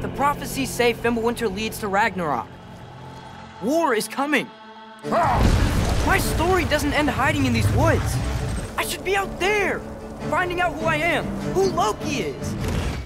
The prophecies say Fimbulwinter leads to Ragnarok. War is coming. My story doesn't end hiding in these woods. I should be out there, finding out who I am, who Loki is.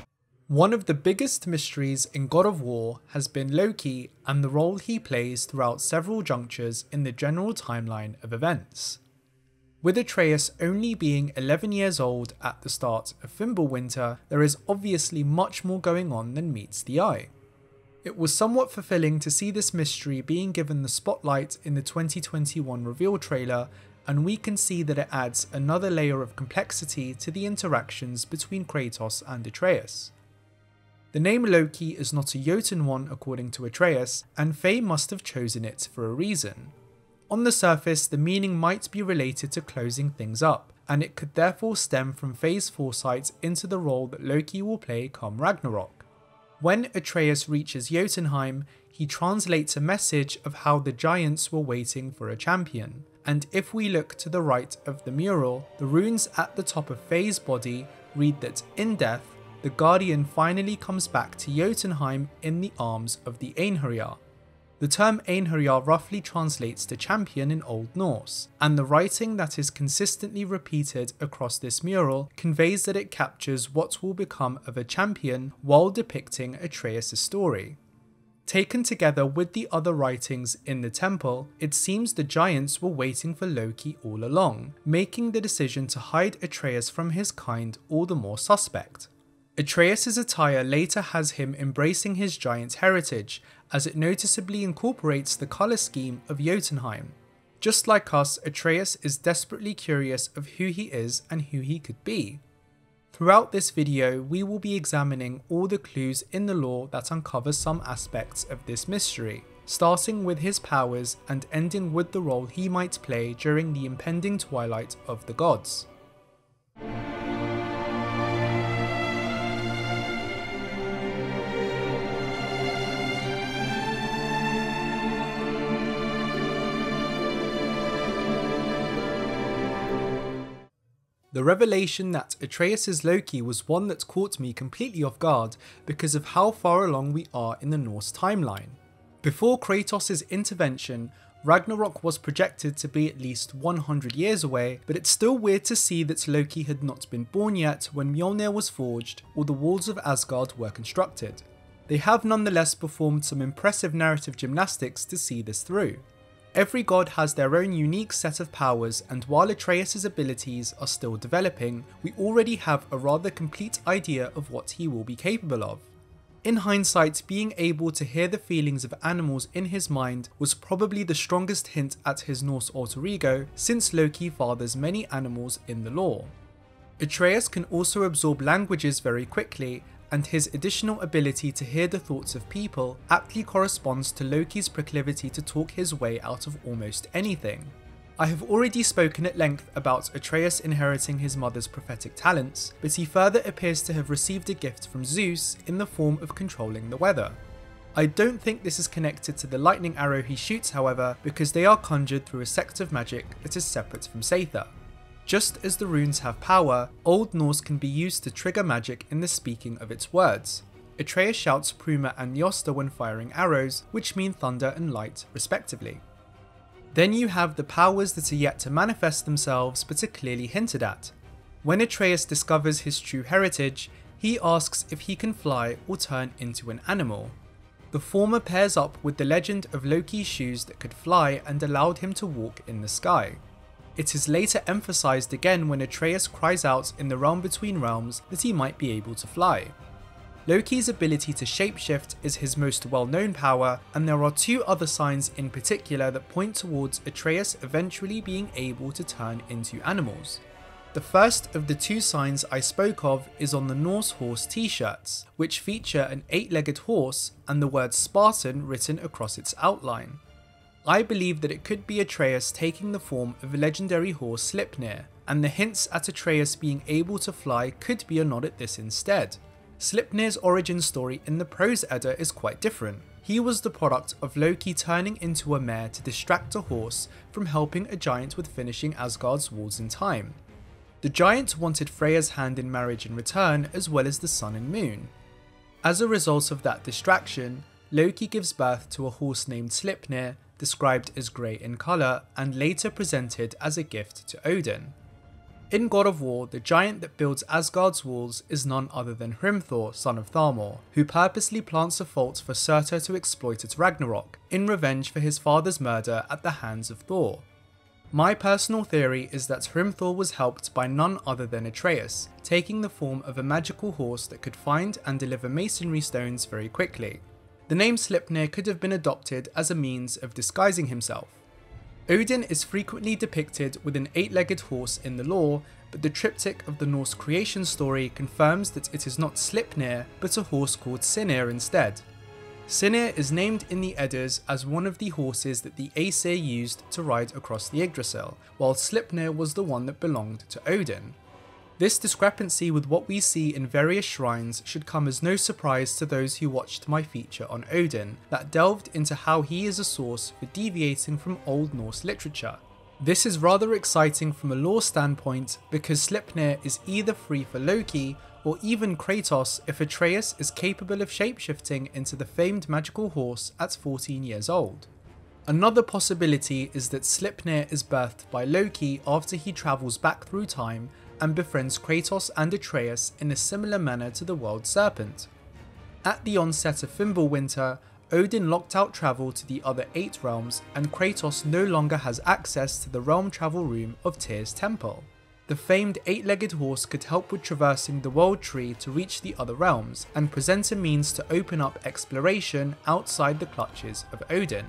One of the biggest mysteries in God of War has been Loki and the role he plays throughout several junctures in the general timeline of events. With Atreus only being 11 years old at the start of Fimbulwinter, there is obviously much more going on than meets the eye. It was somewhat fulfilling to see this mystery being given the spotlight in the 2021 reveal trailer, and we can see that it adds another layer of complexity to the interactions between Kratos and Atreus. The name Loki is not a Jotun one according to Atreus, and Faye must have chosen it for a reason. On the surface, the meaning might be related to closing things up, and it could therefore stem from Faye's foresight into the role that Loki will play come Ragnarok. When Atreus reaches Jotunheim, he translates a message of how the giants were waiting for a champion, and if we look to the right of the mural, the runes at the top of Faye's body read that in death, the Guardian finally comes back to Jotunheim in the arms of the Einherjar. The term Einherjar roughly translates to champion in Old Norse, and the writing that is consistently repeated across this mural conveys that it captures what will become of a champion while depicting Atreus' story. Taken together with the other writings in the temple, it seems the giants were waiting for Loki all along, making the decision to hide Atreus from his kind all the more suspect. Atreus' attire later has him embracing his giant heritage, as it noticeably incorporates the colour scheme of Jotunheim. Just like us, Atreus is desperately curious of who he is and who he could be. Throughout this video, we will be examining all the clues in the lore that uncover some aspects of this mystery, starting with his powers and ending with the role he might play during the impending twilight of the gods. The revelation that Atreus' Loki was one that caught me completely off guard because of how far along we are in the Norse timeline. Before Kratos' intervention, Ragnarok was projected to be at least 100 years away, but it's still weird to see that Loki had not been born yet when Mjolnir was forged or the walls of Asgard were constructed. They have nonetheless performed some impressive narrative gymnastics to see this through. Every god has their own unique set of powers, and while Atreus' abilities are still developing, we already have a rather complete idea of what he will be capable of. In hindsight, being able to hear the feelings of animals in his mind was probably the strongest hint at his Norse alter ego, since Loki fathers many animals in the lore. Atreus can also absorb languages very quickly, and his additional ability to hear the thoughts of people aptly corresponds to Loki's proclivity to talk his way out of almost anything. I have already spoken at length about Atreus inheriting his mother's prophetic talents, but he further appears to have received a gift from Zeus in the form of controlling the weather. I don't think this is connected to the lightning arrow he shoots, however, because they are conjured through a sect of magic that is separate from Seithr. Just as the runes have power, Old Norse can be used to trigger magic in the speaking of its words. Atreus shouts Pruma and Njosta when firing arrows, which mean thunder and light respectively. Then you have the powers that are yet to manifest themselves but are clearly hinted at. When Atreus discovers his true heritage, he asks if he can fly or turn into an animal. The former pairs up with the legend of Loki's shoes that could fly and allowed him to walk in the sky. It is later emphasized again when Atreus cries out in the realm between realms that he might be able to fly. Loki's ability to shapeshift is his most well-known power, and there are two other signs in particular that point towards Atreus eventually being able to turn into animals. The first of the two signs I spoke of is on the Norse horse t-shirts, which feature an 8-legged horse and the word Spartan written across its outline. I believe that it could be Atreus taking the form of a legendary horse Sleipnir, and the hints at Atreus being able to fly could be a nod at this instead. Sleipnir's origin story in the Prose Edda is quite different. He was the product of Loki turning into a mare to distract a horse from helping a giant with finishing Asgard's walls in time. The giant wanted Freya's hand in marriage in return, as well as the sun and moon. As a result of that distraction, Loki gives birth to a horse named Sleipnir, described as grey in colour and later presented as a gift to Odin. In God of War, the giant that builds Asgard's walls is none other than Hrimthor, son of Tharmor, who purposely plants a fault for Surtur to exploit at Ragnarok, in revenge for his father's murder at the hands of Thor. My personal theory is that Hrimthor was helped by none other than Atreus, taking the form of a magical horse that could find and deliver masonry stones very quickly. The name Sleipnir could have been adopted as a means of disguising himself. Odin is frequently depicted with an 8-legged horse in the lore, but the triptych of the Norse creation story confirms that it is not Sleipnir, but a horse called Sinir instead. Sinir is named in the Eddas as one of the horses that the Aesir used to ride across the Yggdrasil, while Sleipnir was the one that belonged to Odin. This discrepancy with what we see in various shrines should come as no surprise to those who watched my feature on Odin, that delved into how he is a source for deviating from Old Norse literature. This is rather exciting from a lore standpoint because Sleipnir is either free for Loki or even Kratos if Atreus is capable of shapeshifting into the famed magical horse at 14 years old. Another possibility is that Sleipnir is birthed by Loki after he travels back through time and befriends Kratos and Atreus in a similar manner to the World Serpent. At the onset of Fimbulwinter, Odin locked out travel to the other 8 realms and Kratos no longer has access to the realm travel room of Tyr's temple. The famed 8-legged horse could help with traversing the world tree to reach the other realms and present a means to open up exploration outside the clutches of Odin.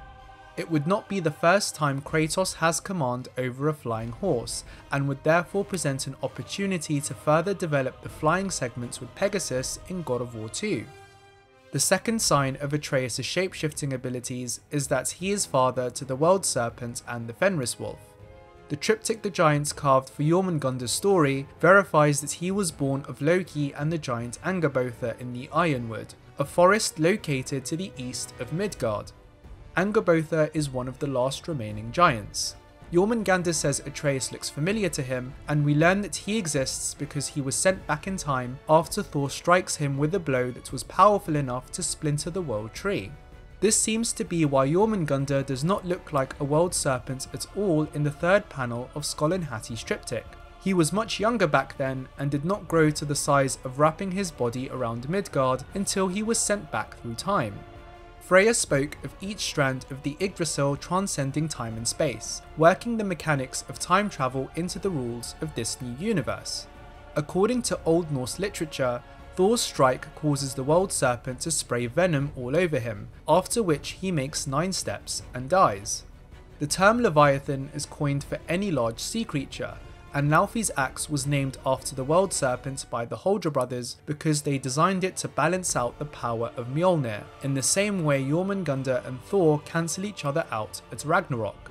It would not be the first time Kratos has command over a flying horse, and would therefore present an opportunity to further develop the flying segments with Pegasus in God of War 2. The second sign of Atreus' shapeshifting abilities is that he is father to the World Serpent and the Fenris Wolf. The triptych the giants carved for Jormungandr's story verifies that he was born of Loki and the giant Angabotha in the Ironwood, a forest located to the east of Midgard. Angabotha is one of the last remaining giants. Jormungandr says Atreus looks familiar to him, and we learn that he exists because he was sent back in time after Thor strikes him with a blow that was powerful enough to splinter the world tree. This seems to be why Jormungandr does not look like a world serpent at all in the third panel of Skollin-Hatti's triptych. He was much younger back then and did not grow to the size of wrapping his body around Midgard until he was sent back through time. Freya spoke of each strand of the Yggdrasil transcending time and space, working the mechanics of time travel into the rules of this new universe. According to Old Norse literature, Thor's strike causes the World Serpent to spray venom all over him, after which he makes 9 steps and dies. The term Leviathan is coined for any large sea creature, and Laufey's axe was named after the World Serpent by the Holdra brothers because they designed it to balance out the power of Mjolnir, in the same way Jormungandr and Thor cancel each other out at Ragnarok.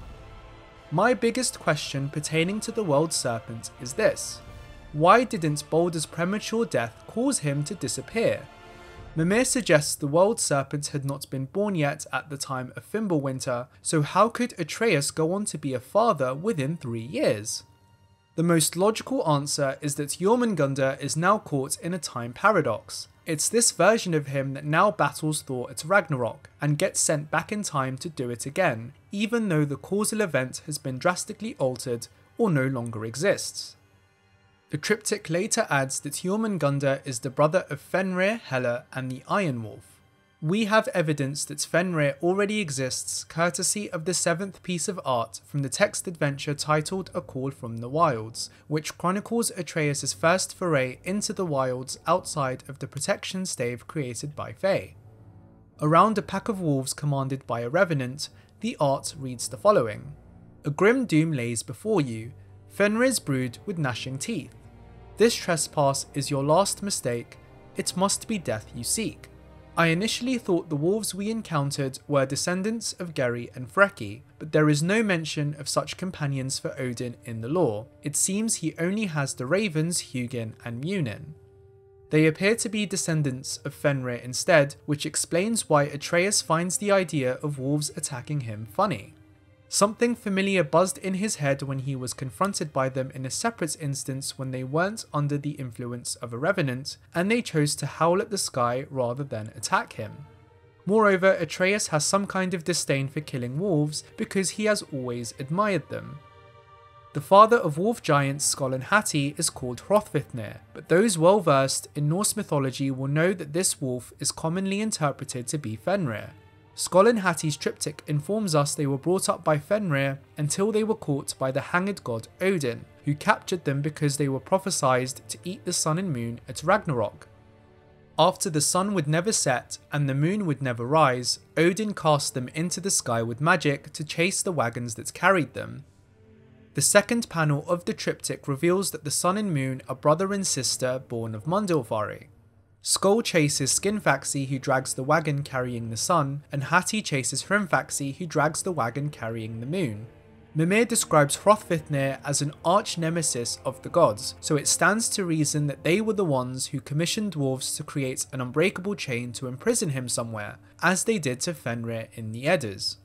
My biggest question pertaining to the World Serpent is this: why didn't Baldur's premature death cause him to disappear? Mimir suggests the World Serpent had not been born yet at the time of Fimbulwinter, so how could Atreus go on to be a father within 3 years? The most logical answer is that Jormungandr is now caught in a time paradox. It's this version of him that now battles Thor at Ragnarok, and gets sent back in time to do it again, even though the causal event has been drastically altered or no longer exists. The triptych later adds that Jormungandr is the brother of Fenrir, Hela and the Iron Wolf. We have evidence that Fenrir already exists courtesy of the 7th piece of art from the text adventure titled A Call from the Wilds, which chronicles Atreus' first foray into the wilds outside of the protection stave created by Fae. Around a pack of wolves commanded by a revenant, the art reads the following: "A grim doom lays before you, Fenrir's brood with gnashing teeth. This trespass is your last mistake, it must be death you seek. I initially thought the wolves we encountered were descendants of Geri and Freki, but there is no mention of such companions for Odin in the lore. It seems he only has the ravens Hugin and Munin. They appear to be descendants of Fenrir instead, which explains why Atreus finds the idea of wolves attacking him funny. Something familiar buzzed in his head when he was confronted by them in a separate instance when they weren't under the influence of a revenant, and they chose to howl at the sky rather than attack him. Moreover, Atreus has some kind of disdain for killing wolves because he has always admired them. The father of wolf giants Skoll and Hati is called Hrothvithnir, but those well versed in Norse mythology will know that this wolf is commonly interpreted to be Fenrir. Skoll and Hati's triptych informs us they were brought up by Fenrir until they were caught by the hanged god Odin, who captured them because they were prophesied to eat the sun and moon at Ragnarok. After the sun would never set and the moon would never rise, Odin cast them into the sky with magic to chase the wagons that carried them. The second panel of the triptych reveals that the sun and moon are brother and sister born of Mundilfari. Skoll chases Skinfaxi, who drags the wagon carrying the sun, and Hati chases Hrimfaxi, who drags the wagon carrying the moon. Mimir describes Hrothvithnir as an arch-nemesis of the gods, so it stands to reason that they were the ones who commissioned dwarves to create an unbreakable chain to imprison him somewhere, as they did to Fenrir in the Eddas.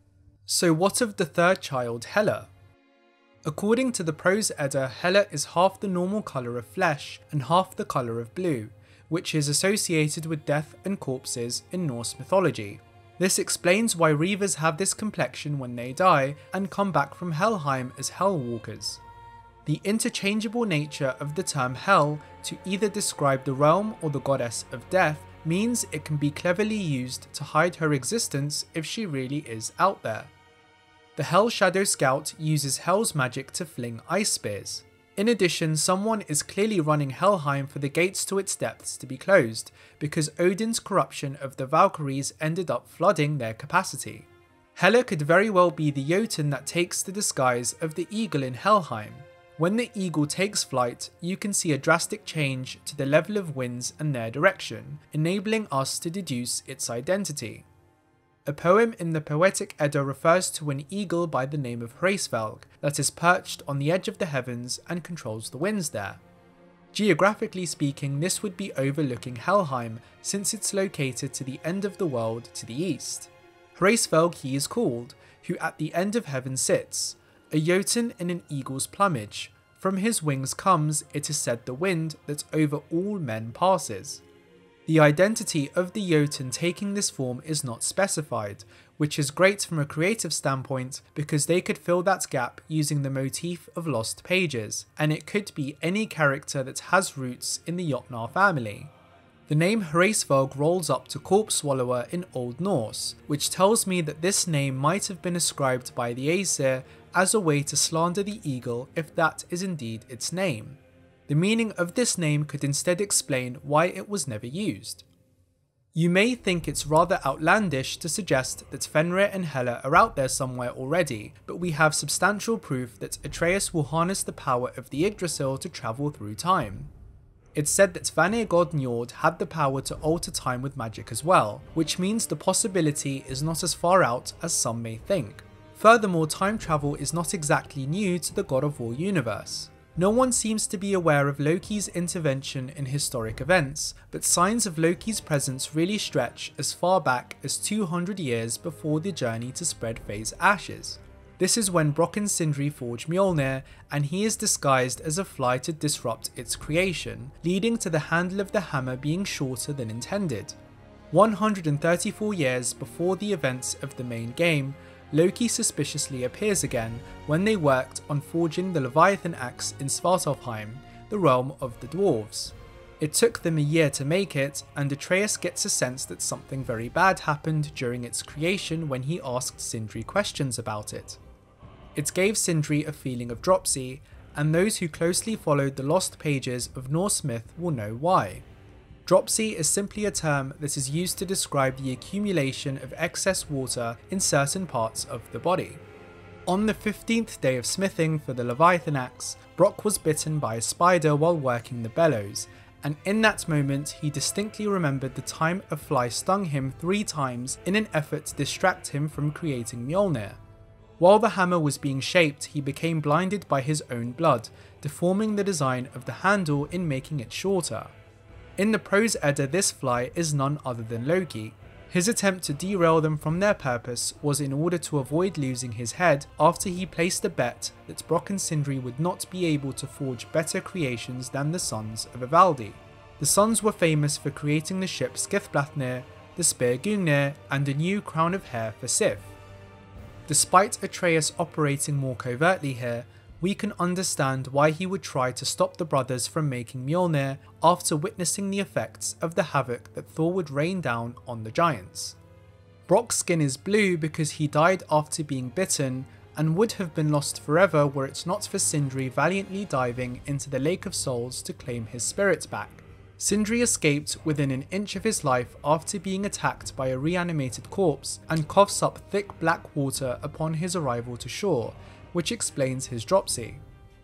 So what of the third child, Hela? According to the Prose Edda, Hela is half the normal colour of flesh and half the colour of blue, which is associated with death and corpses in Norse mythology. This explains why Reavers have this complexion when they die and come back from Helheim as Hellwalkers. The interchangeable nature of the term Hel to either describe the realm or the goddess of death means it can be cleverly used to hide her existence if she really is out there. The Hel Shadow Scout uses Hel's magic to fling ice spears. In addition, someone is clearly running Helheim for the gates to its depths to be closed, because Odin's corruption of the Valkyries ended up flooding their capacity. Hela could very well be the Jotun that takes the disguise of the eagle in Helheim. When the eagle takes flight, you can see a drastic change to the level of winds and their direction, enabling us to deduce its identity. A poem in the Poetic Edda refers to an eagle by the name of Hraesvelg that is perched on the edge of the heavens and controls the winds there. Geographically speaking, this would be overlooking Helheim, since it's located to the end of the world to the east. Hraesvelg he is called, who at the end of heaven sits, a Jotun in an eagle's plumage. From his wings comes, it is said, the wind that over all men passes. The identity of the Jotun taking this form is not specified, which is great from a creative standpoint because they could fill that gap using the motif of lost pages, and it could be any character that has roots in the Jotnar family. The name Hraesvelg rolls up to Corpse Swallower in Old Norse, which tells me that this name might have been ascribed by the Aesir as a way to slander the eagle if that is indeed its name. The meaning of this name could instead explain why it was never used. You may think it's rather outlandish to suggest that Fenrir and Hela are out there somewhere already, but we have substantial proof that Atreus will harness the power of the Yggdrasil to travel through time. It's said that Vanir god Njord had the power to alter time with magic as well, which means the possibility is not as far out as some may think. Furthermore, time travel is not exactly new to the God of War universe. No one seems to be aware of Loki's intervention in historic events, but signs of Loki's presence really stretch as far back as 200 years before the journey to spread Frey's ashes. This is when Brock and Sindri forge Mjolnir, and he is disguised as a fly to disrupt its creation, leading to the handle of the hammer being shorter than intended. 134 years before the events of the main game, Loki suspiciously appears again when they worked on forging the Leviathan axe in Svartalfheim, the realm of the dwarves. It took them a year to make it, and Atreus gets a sense that something very bad happened during its creation when he asked Sindri questions about it. It gave Sindri a feeling of dropsy, and those who closely followed the lost pages of Norse myth will know why. Dropsy is simply a term that is used to describe the accumulation of excess water in certain parts of the body. On the 15th day of smithing for the Leviathan axe, Brock was bitten by a spider while working the bellows, and in that moment he distinctly remembered the time a fly stung him 3 times in an effort to distract him from creating Mjolnir. While the hammer was being shaped, he became blinded by his own blood, deforming the design of the handle in making it shorter. In the Prose Edda, this fly is none other than Loki. His attempt to derail them from their purpose was in order to avoid losing his head after he placed a bet that Brock and Sindri would not be able to forge better creations than the sons of Ivaldi. The sons were famous for creating the ship Skithblathnir, the spear Gungnir, and a new crown of hair for Sif. Despite Atreus operating more covertly here, we can understand why he would try to stop the brothers from making Mjolnir after witnessing the effects of the havoc that Thor would rain down on the giants. Brock's skin is blue because he died after being bitten and would have been lost forever were it not for Sindri valiantly diving into the Lake of Souls to claim his spirit back. Sindri escaped within an inch of his life after being attacked by a reanimated corpse and coughs up thick black water upon his arrival to shore, which explains his dropsy.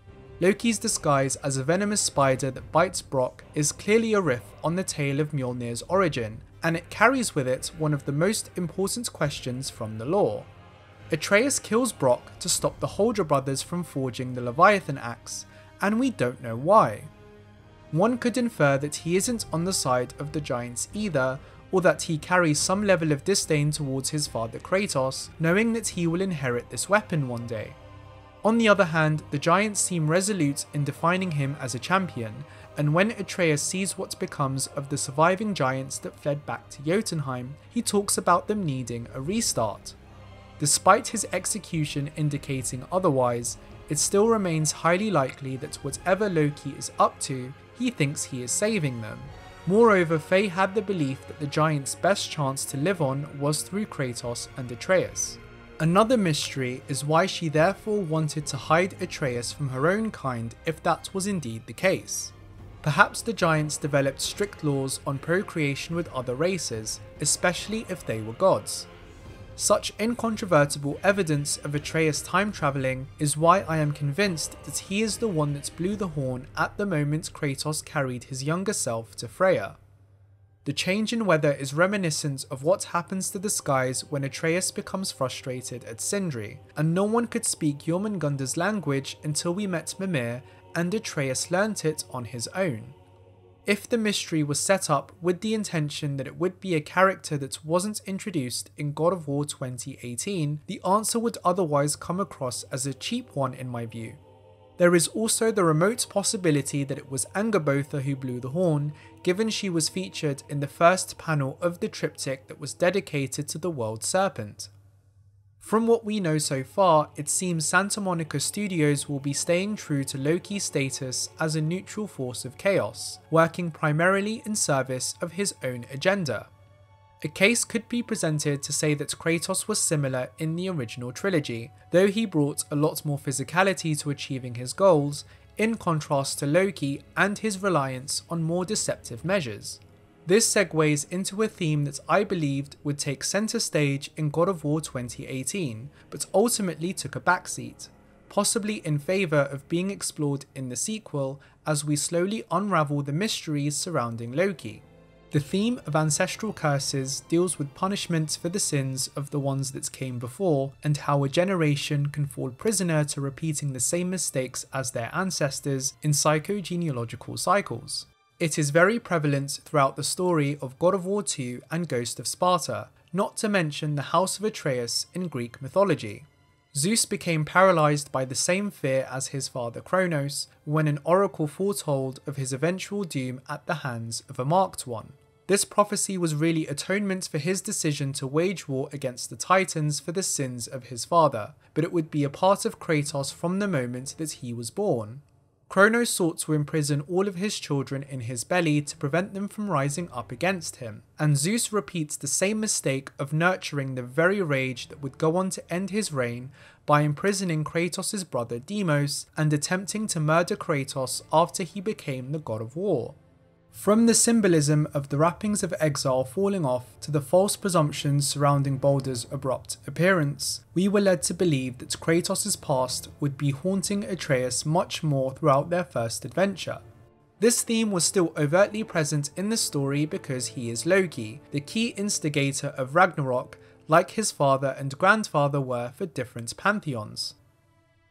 Loki's disguise as a venomous spider that bites Brock is clearly a riff on the tale of Mjolnir's origin, and it carries with it one of the most important questions from the lore. Atreus kills Brock to stop the Huldra brothers from forging the Leviathan axe, and we don't know why. One could infer that he isn't on the side of the giants either, or that he carries some level of disdain towards his father Kratos, knowing that he will inherit this weapon one day. On the other hand, the giants seem resolute in defining him as a champion, and when Atreus sees what becomes of the surviving giants that fled back to Jotunheim, he talks about them needing a restart. Despite his execution indicating otherwise, it still remains highly likely that whatever Loki is up to, he thinks he is saving them. Moreover, Faye had the belief that the giants' best chance to live on was through Kratos and Atreus. Another mystery is why she therefore wanted to hide Atreus from her own kind if that was indeed the case. Perhaps the giants developed strict laws on procreation with other races, especially if they were gods. Such incontrovertible evidence of Atreus time travelling is why I am convinced that he is the one that blew the horn at the moment Kratos carried his younger self to Freya. The change in weather is reminiscent of what happens to the skies when Atreus becomes frustrated at Sindri, and no one could speak Jormungandr's language until we met Mimir and Atreus learnt it on his own. If the mystery was set up with the intention that it would be a character that wasn't introduced in God of War 2018, the answer would otherwise come across as a cheap one in my view. There is also the remote possibility that it was Angrboda who blew the horn, given she was featured in the first panel of the triptych that was dedicated to the World Serpent. From what we know so far, it seems Santa Monica Studios will be staying true to Loki's status as a neutral force of chaos, working primarily in service of his own agenda. A case could be presented to say that Kratos was similar in the original trilogy, though he brought a lot more physicality to achieving his goals, in contrast to Loki and his reliance on more deceptive measures. This segues into a theme that I believed would take centre stage in God of War 2018, but ultimately took a backseat, possibly in favour of being explored in the sequel as we slowly unravel the mysteries surrounding Loki. The theme of ancestral curses deals with punishment for the sins of the ones that came before, and how a generation can fall prisoner to repeating the same mistakes as their ancestors in psychogenealogical cycles. It is very prevalent throughout the story of God of War 2 and Ghost of Sparta, not to mention the House of Atreus in Greek mythology. Zeus became paralysed by the same fear as his father Kronos when an oracle foretold of his eventual doom at the hands of a marked one. This prophecy was really atonement for his decision to wage war against the Titans for the sins of his father, but it would be a part of Kratos from the moment that he was born. Kronos sought to imprison all of his children in his belly to prevent them from rising up against him, and Zeus repeats the same mistake of nurturing the very rage that would go on to end his reign by imprisoning Kratos' brother Deimos and attempting to murder Kratos after he became the god of war. From the symbolism of the wrappings of exile falling off to the false presumptions surrounding Baldur's abrupt appearance, we were led to believe that Kratos' past would be haunting Atreus much more throughout their first adventure. This theme was still overtly present in the story because he is Loki, the key instigator of Ragnarok, like his father and grandfather were for different pantheons.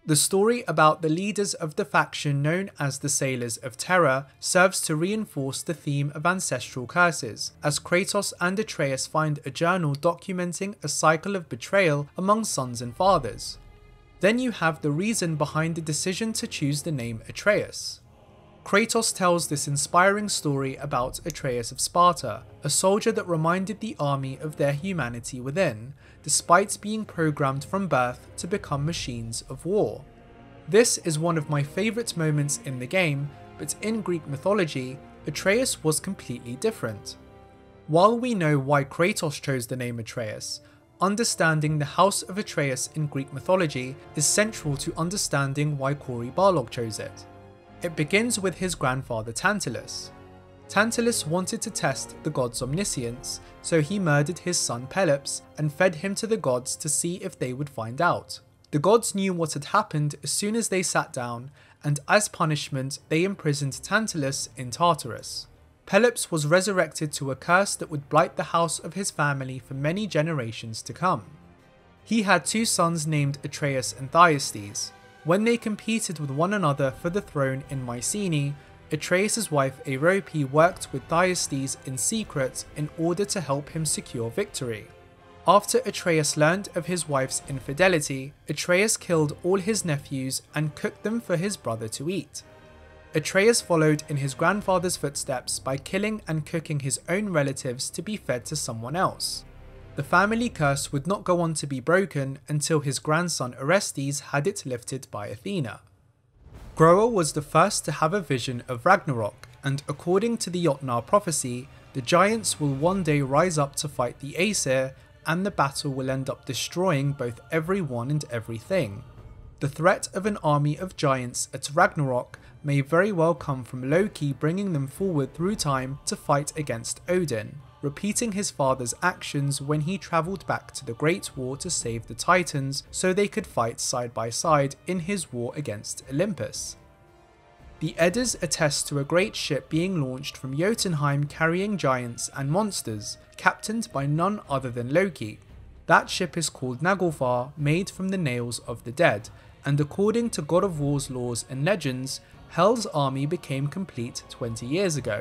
The story about the leaders of the faction known as the Sailors of Terror serves to reinforce the theme of ancestral curses, as Kratos and Atreus find a journal documenting a cycle of betrayal among sons and fathers. Then you have the reason behind the decision to choose the name Atreus. Kratos tells this inspiring story about Atreus of Sparta, a soldier that reminded the army of their humanity within, despite being programmed from birth to become machines of war. This is one of my favourite moments in the game, but in Greek mythology, Atreus was completely different. While we know why Kratos chose the name Atreus, understanding the house of Atreus in Greek mythology is central to understanding why Corey Barlog chose it. It begins with his grandfather Tantalus. Tantalus wanted to test the god's omniscience, so he murdered his son Pelops and fed him to the gods to see if they would find out. The gods knew what had happened as soon as they sat down, and as punishment they imprisoned Tantalus in Tartarus. Pelops was resurrected to a curse that would blight the house of his family for many generations to come. He had two sons named Atreus and Thyestes. When they competed with one another for the throne in Mycenae, Atreus' wife Aerope worked with Thyestes in secret in order to help him secure victory. After Atreus learned of his wife's infidelity, Atreus killed all his nephews and cooked them for his brother to eat. Atreus followed in his grandfather's footsteps by killing and cooking his own relatives to be fed to someone else. The family curse would not go on to be broken until his grandson Orestes had it lifted by Athena. Groa was the first to have a vision of Ragnarok, and according to the Jotnar prophecy, the giants will one day rise up to fight the Aesir, and the battle will end up destroying both everyone and everything. The threat of an army of giants at Ragnarok may very well come from Loki bringing them forward through time to fight against Odin, repeating his father's actions when he travelled back to the Great War to save the Titans so they could fight side by side in his war against Olympus. The Eddas attest to a great ship being launched from Jotunheim carrying giants and monsters, captained by none other than Loki. That ship is called Naglfar, made from the nails of the dead, and according to God of War's laws and legends, Hel's army became complete 20 years ago.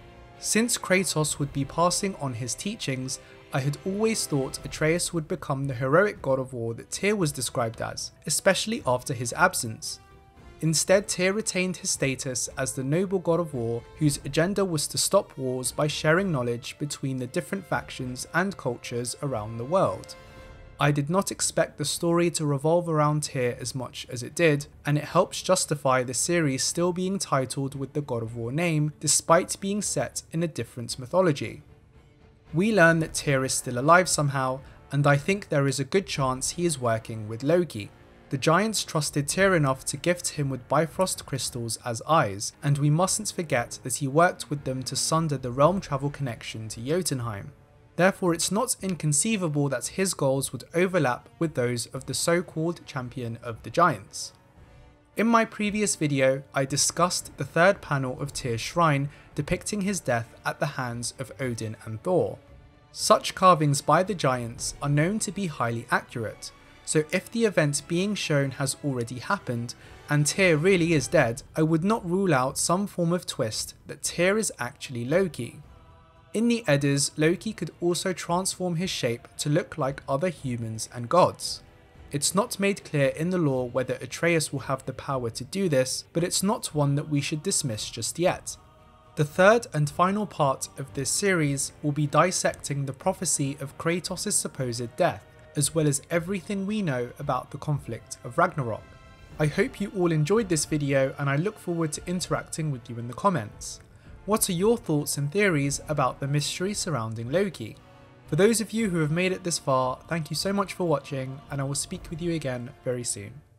Since Kratos would be passing on his teachings, I had always thought Atreus would become the heroic god of war that Tyr was described as, especially after his absence. Instead, Tyr retained his status as the noble god of war whose agenda was to stop wars by sharing knowledge between the different factions and cultures around the world. I did not expect the story to revolve around Tyr as much as it did, and it helps justify the series still being titled with the God of War name despite being set in a different mythology. We learn that Tyr is still alive somehow, and I think there is a good chance he is working with Loki. The giants trusted Tyr enough to gift him with Bifrost crystals as eyes, and we mustn't forget that he worked with them to sunder the realm travel connection to Jotunheim. Therefore, it's not inconceivable that his goals would overlap with those of the so-called champion of the giants. In my previous video, I discussed the third panel of Tyr's shrine depicting his death at the hands of Odin and Thor. Such carvings by the giants are known to be highly accurate, so if the event being shown has already happened and Tyr really is dead, I would not rule out some form of twist that Tyr is actually Loki. In the Eddas, Loki could also transform his shape to look like other humans and gods. It's not made clear in the lore whether Atreus will have the power to do this, but it's not one that we should dismiss just yet. The third and final part of this series will be dissecting the prophecy of Kratos' supposed death, as well as everything we know about the conflict of Ragnarok. I hope you all enjoyed this video, and I look forward to interacting with you in the comments. What are your thoughts and theories about the mystery surrounding Loki? For those of you who have made it this far, thank you so much for watching, and I will speak with you again very soon.